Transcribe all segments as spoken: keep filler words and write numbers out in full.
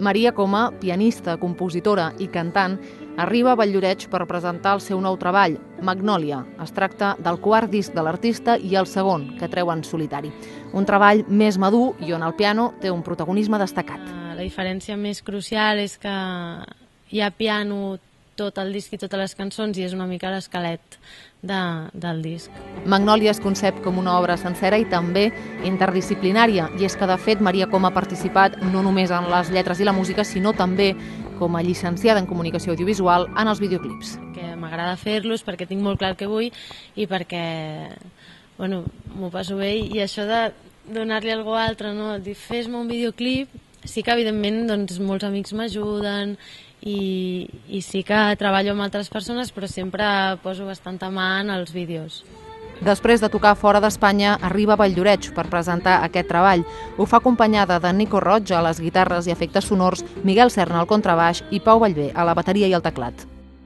Maria Coma, pianista, compositora i cantant, arriba a Valldoreix per presentar el seu nou treball, Magnòlia. Es tracta del quart disc de l'artista i el segon, que treu en solitari. Un treball més madur i on el piano té un protagonisme destacat. La diferència més crucial és que hi ha piano tot el disc i totes les cançons i és una mica l'esquelet de, del disc. Magnòlia es concep com una obra sencera i també interdisciplinària, i és que de fet Maria Coma ha participat no només en les lletres i la música, sinó també com a llicenciada en comunicació audiovisual en els videoclips. Que m'agrada fer-los perquè tinc molt clar el que vull i perquè bueno, m'ho passo bé, i això de donar-li a algú altre, no? Dir, fes-me un videoclip, sí que evidentment doncs, molts amics m'ajuden i, i sí que treballo amb altres persones, però sempre poso bastanta mà en els vídeos. Després de tocar fora d'Espanya, arriba a Valldoreix per presentar aquest treball. Ho fa acompanyada de Nico Roig a les guitarres i efectes sonors, Miguel Serna al contrabaix i Pau Vallvé a la bateria i el teclat.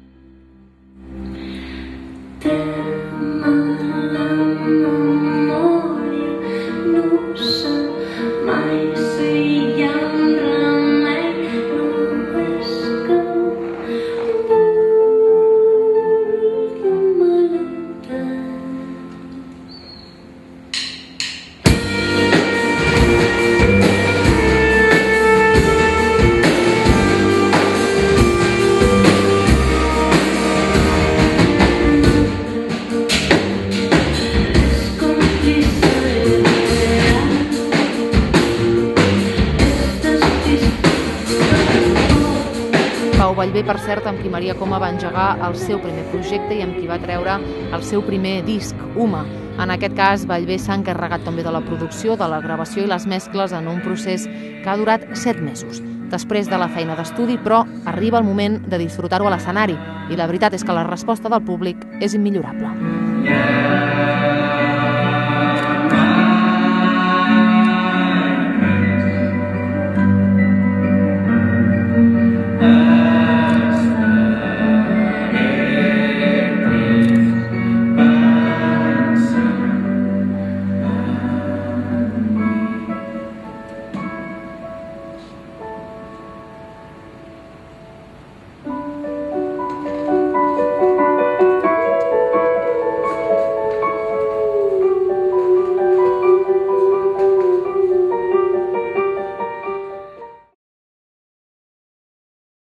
Pau Vallvé, per cert, amb qui Maria Coma va engegar el seu primer projecte i amb qui va treure el seu primer disc, Uma. En aquest cas, Vallvé s'ha encarregat també de la producció, de la gravació i les mescles en un procés que ha durat set mesos. Després de la feina d'estudi, però, arriba el moment de disfrutar-ho a l'escenari i la veritat és que la resposta del públic és immillorable.